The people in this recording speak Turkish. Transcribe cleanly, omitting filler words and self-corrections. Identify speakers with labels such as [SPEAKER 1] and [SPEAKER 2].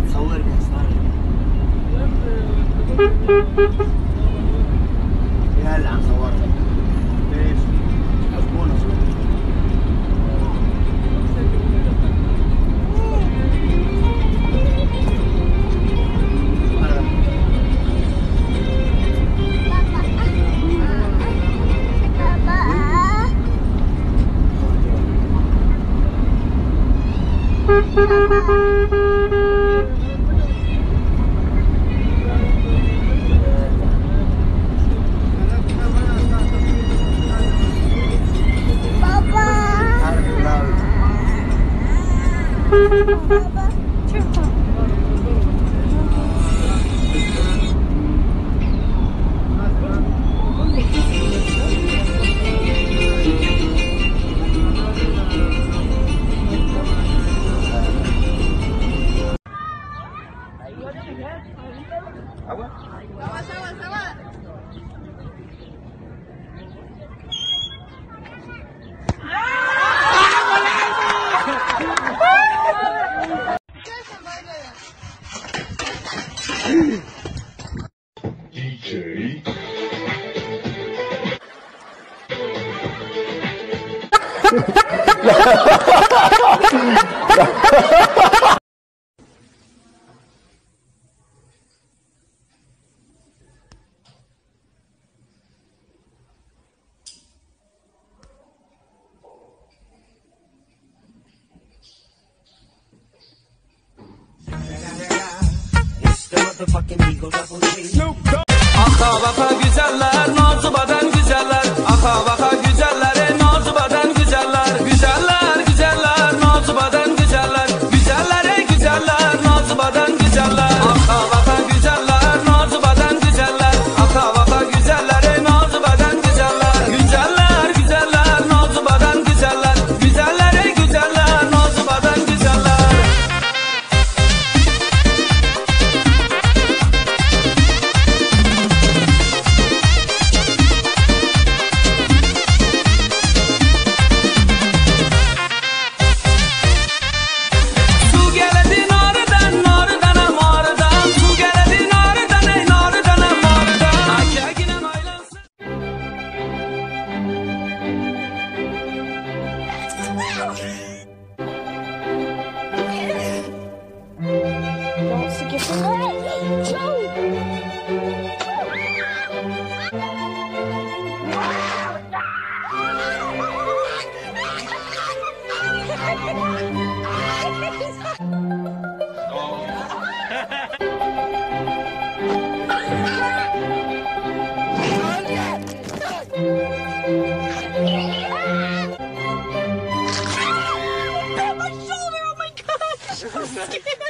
[SPEAKER 1] تصورني صار يا هلا عم صورك ليش؟ حسبونا
[SPEAKER 2] DJ.
[SPEAKER 3] Aka baka güzeller, nazlı baden güzeller. Aka baka güzeller, nazlı baden güzeller. Güzeller, güzeller, nazlı baden güzeller. Güzeller, güzeller, nazlı baden güzeller. Aka baka güzeller, nazlı baden güzeller. Aka baka güzeller, nazlı baden güzeller. Güzeller, güzeller, nazlı baden güzeller. Güzeller, güzeller, nazlı baden güzeller.
[SPEAKER 4] Don't skip away, Joe! My shoulder! Oh my god!